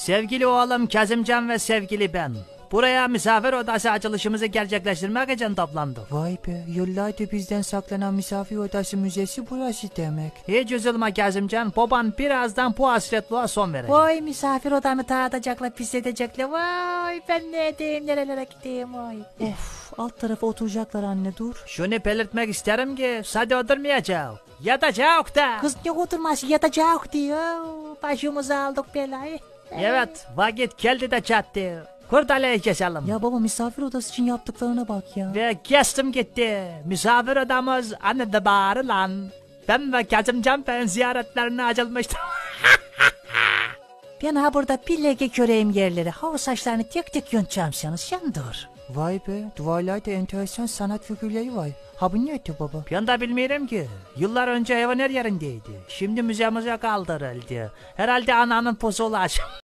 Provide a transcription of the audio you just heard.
Sevgili oğlum Kazımcan ve sevgili ben. Buraya misafir odası açılışımızı gerçekleştirmek için toplandık. Vay be, yıllardır bizden saklanan misafir odası müzesi burası demek. Hiç üzülme Kazımcan, baban birazdan bu hasretliğe son verecek. Vay, misafir odamı dağıtacaklar, pisletecekler. Vay, ben ne edeyim, nerelere gideyim vay. Of, alt tarafa oturacaklar anne, dur. Şunu belirtmek isterim ki sade oturmayacak. Yatacak da. Kız ne oturması, yatacak diyor. Başımıza aldık belayı. Evet, vakit geldi de çattı. Kurdaleyi keselim. Ya baba, misafir odası için yaptıklarına bak ya. Ve kestim gitti. Misafir odamız anıdı bari lan. Ben ve Kazımcan Bey'in ziyaretlerine açılmıştım. Ben ha burada bir leke köreyim yerlere. Hava saçlarını tek tek yontacağım sen dur. Vay be, duvarlarda enteresan sanat figürleri var. Ha bu neydi baba? Ben de bilmiyorum ki. Yıllar önce evin her yerindeydi. Şimdi müzemize kaldırıldı. Herhalde ananın pozu olacak.